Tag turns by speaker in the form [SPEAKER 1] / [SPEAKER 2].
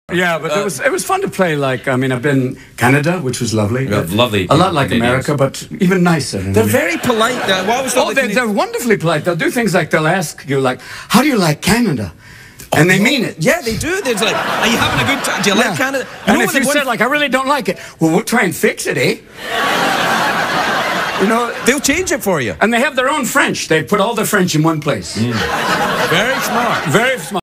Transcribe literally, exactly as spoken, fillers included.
[SPEAKER 1] Yeah, but
[SPEAKER 2] Uh,
[SPEAKER 1] it was it was fun to play. Like, I mean, I've been Canada, which was lovely.
[SPEAKER 2] Yeah, lovely.
[SPEAKER 1] A lot like
[SPEAKER 2] Canadians.
[SPEAKER 1] America, but even nicer.
[SPEAKER 2] They're very polite. Uh, what was
[SPEAKER 1] Oh, they're, they're wonderfully polite. They'll do things like they'll ask you, like, "How do you like Canada?" And they mean it.
[SPEAKER 2] Yeah, they do. They're like, "Are you having a good time? Do you
[SPEAKER 1] Yeah.
[SPEAKER 2] like Canada?"
[SPEAKER 1] And
[SPEAKER 2] know
[SPEAKER 1] if
[SPEAKER 2] when
[SPEAKER 1] you
[SPEAKER 2] they
[SPEAKER 1] said,
[SPEAKER 2] want-
[SPEAKER 1] like, "I really don't like it," well, we'll try and fix it, eh? You know,
[SPEAKER 2] they'll change it for you.
[SPEAKER 1] and they have their own French. They put all their French in one place.
[SPEAKER 2] Very smart.
[SPEAKER 1] Very smart.